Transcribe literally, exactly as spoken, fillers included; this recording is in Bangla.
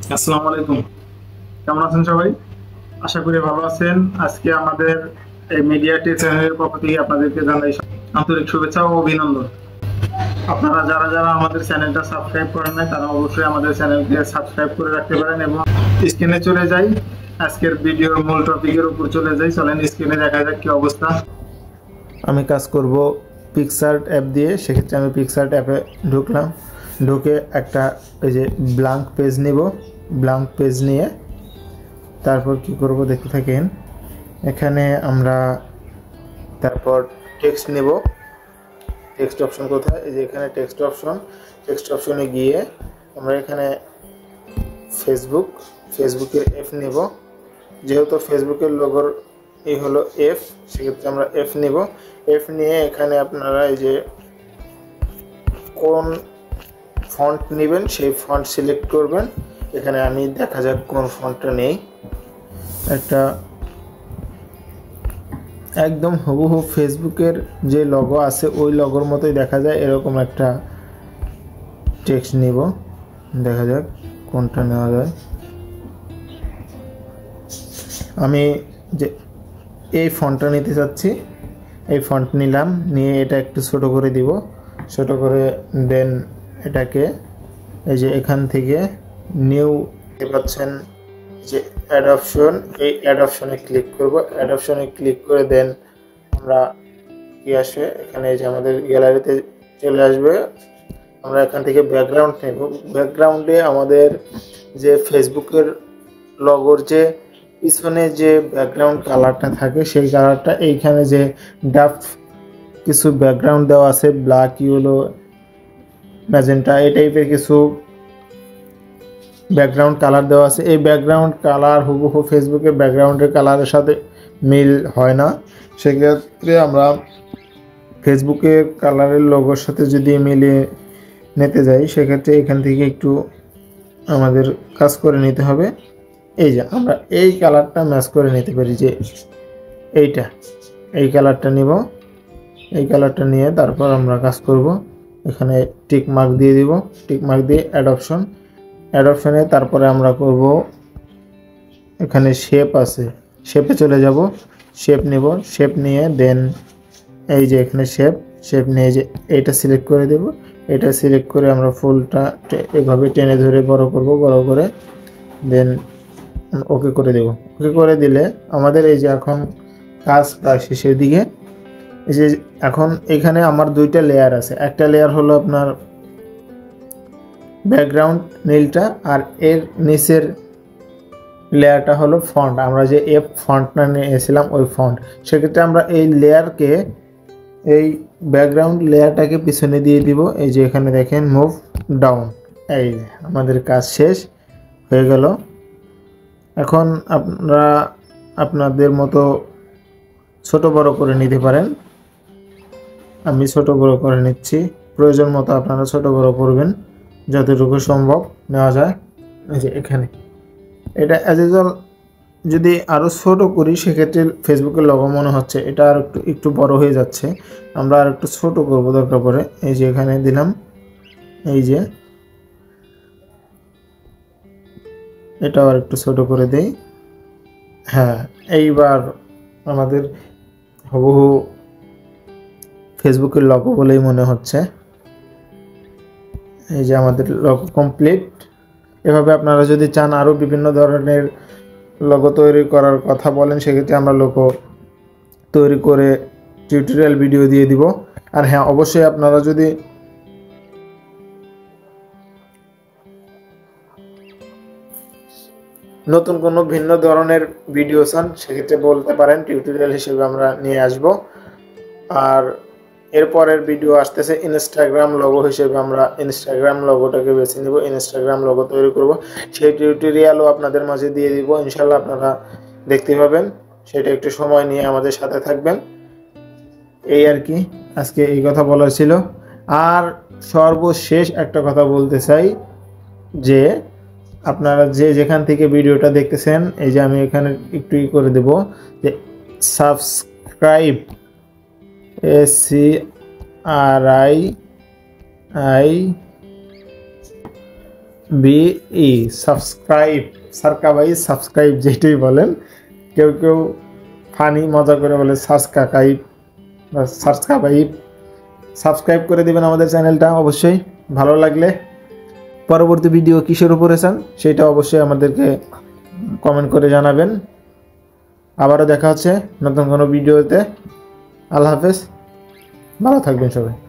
আসসালামু আলাইকুম। কেমন আছেন সবাই? আশা করি ভালো আছেন। আজকে আমাদের এই মিডিয়া টি চ্যানেলের পক্ষ থেকে আপনাদেরকে জানাই আন্তরিক শুভেচ্ছা ও অভিনন্দন। আপনারা যারা যারা আমাদের চ্যানেলটা সাবস্ক্রাইব করেন নাই তারা অবশ্যই আমাদের চ্যানেলকে সাবস্ক্রাইব করে রাখতে পারেন এবং স্ক্রিনে চলে যাই আজকের ভিডিওর মূল টপিকের উপর চলে যাই। চলেন স্ক্রিনে দেখা যাক কি অবস্থা। আমি কাজ করব পিক্সআর্ট অ্যাপ দিয়ে। সেক্ষেত্রে আমি পিক্সআর্ট অ্যাপে ঢুকলাম, ঢুকে একটা এই যে ব্ল্যাঙ্ক পেজ নিব। ব্ল্যাঙ্ক পেজ নিয়ে তারপর কি করব দেখতে থাকেন। এখানে আমরা তারপর টেক্সট নেব। টেক্সট অপশন কোথায়? এই যে এখানে টেক্সট অপশন। টেক্সট অপশনে গিয়ে আমরা এখানে ফেসবুক ফেসবুকের এফ নেব। যেহেতু ফেসবুকের লোগোর এই হলো এফ, সেক্ষেত্রে আমরা এফ নেব। এফ নিয়ে এখানে আপনারা এই যে কোন ফন্ট নেবেন সেই ফন্ট সিলেক্ট করবেন। এখানে আমি দেখা যাক কোন ফন্টটা নেই। একটা একদম হুবহু ফেসবুকের যে লগো আছে ওই লগোর মতোই দেখা যায় এরকম একটা টেক্সট নিব। দেখা যাক কোনটা নেওয়া যায়। আমি যে এই ফন্টটা নিতে চাচ্ছি, এই ফন্ট নিলাম, নিয়ে এটা একটু ছোট করে দিব। ছোট করে দেন এটাকে এই যে এখান থেকে নিউ পাচ্ছেন যে অ্যাড অপশন, এই অ্যাড অপশনে ক্লিক করব। অ্যাড অপশনে ক্লিক করে দেন আমরা কি আসে এখানে এই যে আমাদের গ্যালারিতে চলে আসবে। আমরা এখান থেকে ব্যাকগ্রাউন্ড নেব। ব্যাকগ্রাউন্ডে আমাদের যে ফেসবুকের লগোর যে পিছনে যে ব্যাকগ্রাউন্ড কালারটা থাকে সেই কালারটা এইখানে যে ডার্ক কিছু ব্যাকগ্রাউন্ড দেওয়া আছে, ব্ল্যাক, ইয়েলো, ম্যাজেন্টা, এই টাইপের কিছু ব্যাকগ্রাউন্ড কালার দেওয়া আছে। এই ব্যাকগ্রাউন্ড কালার হুবহু ফেসবুকের ব্যাকগ্রাউন্ডের কালারের সাথে মিল হয় না। সেক্ষেত্রে আমরা ফেসবুকের কালারের লোগোর সাথে যদি মিলিয়ে নিতে যাই সেক্ষেত্রে এখান থেকে একটু আমাদের কাজ করে নিতে হবে। এই যে আমরা এই কালারটা ম্যাচ করে নিতে পারি, যে এইটা এই কালারটা নিব। এই কালারটা নিয়ে তারপর আমরা কাজ করব। এখানে টিক মার্ক দিয়ে দিব। টিক মার্ক দিয়ে অ্যাড অপশন, অ্যাড অপশনে তারপরে আমরা করব এখানে শেপ আছে, শেপে চলে যাব। শেপ নিব, শেপ নিয়ে দেন এই যে এখানে শেপ শেপ নিয়ে যে এইটা সিলেক্ট করে দেব। এটা সিলেক্ট করে আমরা ফুলটা এভাবে টেনে ধরে বড় করব। বড় করে দেন ওকে করে দেব। ওকে করে দিলে আমাদের এই যে এখন কাজ প্রায় শেষের দিকে। এই যে এখন এখানে আমার দুইটা লেয়ার আছে। একটা লেয়ার হলো আপনার ব্যাকগ্রাউন্ড নীলটা, আর এর নিচের লেয়ারটা হলো ফন্ট। আমরা যে এফ ফন্টটা নিয়েছিলাম ওই ফন্ট। সেক্ষেত্রে আমরা এই লেয়ারকে এই ব্যাকগ্রাউন্ড লেয়ারটাকে পিছনে দিয়ে দিব। এই যে এখানে দেখেন মুভ ডাউন। এই আমাদের কাজ শেষ হয়ে গেল। এখন আপনারা আপনাদের মতো ছোট বড় করে নিতে পারেন। আমি ছোট বড় করে নিচ্ছি। প্রয়োজন মতো আপনারা ছোট বড় করবেন যতটুকু সম্ভব নেওয়া যায়। এই যে এখানে এটা অ্যাজ ইউজুয়াল যদি আরও ছোট করি সেক্ষেত্রে ফেসবুকের লগো মনে হচ্ছে এটা আর একটু একটু বড় হয়ে যাচ্ছে। আমরা আর একটু ছোট করব দরকার পড়ে। এই যে এখানে দিলাম, এই যে এটাও আর একটু ছোট করে দেই। হ্যাঁ, এইবার আমাদের হুবহু ফেসবুকের লগো বলেই মনে হচ্ছে। এই যে আমাদের লগো কমপ্লিট। এভাবে আপনারা যদি চান আরও বিভিন্ন ধরনের লগো তৈরি করার কথা বলেন সেক্ষেত্রে আমরা লগো তৈরি করে টিউটোরিয়াল ভিডিও দিয়ে দিব। আর হ্যাঁ, অবশ্যই আপনারা যদি নতুন কোনো ভিন্ন ধরনের ভিডিও চান সেক্ষেত্রে বলতে পারেন, টিউটোরিয়াল হিসেবে আমরা নিয়ে আসব। আর এরপরের ভিডিও আসতেছে ইনস্টাগ্রাম লগো হিসেবে। আমরা ইনস্টাগ্রাম লগোটাকে বেছে নিব, ইনস্টাগ্রাম লগো তৈরি করব। সেই টিউটোরিয়ালও আপনাদের মাঝে দিয়ে দিব ইনশাল্লাহ, আপনারা দেখতে পাবেন। সেটা একটু সময় নিয়ে আমাদের সাথে থাকবেন। এই আর কি আজকে এই কথা বলার ছিল। আর সর্বশেষ একটা কথা বলতে চাই যে আপনারা যে যেখান থেকে ভিডিওটা দেখতেছেন, এই যে আমি এখানে একটু ই করে দেব যে subscribe, S C R I I B E subscribe, সার্কাবাই সাবস্ক্রাইব যেটাই বলেন, কেউ কেউ ফানি মজা করে বলে সাবস্ক্রাইব বা সাবস্ক্রাইব। সাবস্ক্রাইব করে দিবেন আমাদের চ্যানেলটা অবশ্যই। ভালো লাগলে পরবর্তী ভিডিও কিসের উপরে চান সেটা অবশ্যই আমাদেরকে কমেন্ট করে জানাবেন। আবারও দেখা হচ্ছে নতুন কোনো ভিডিওতে। আল্লাহ হাফেজ, ভালো থাকবেন সবাই।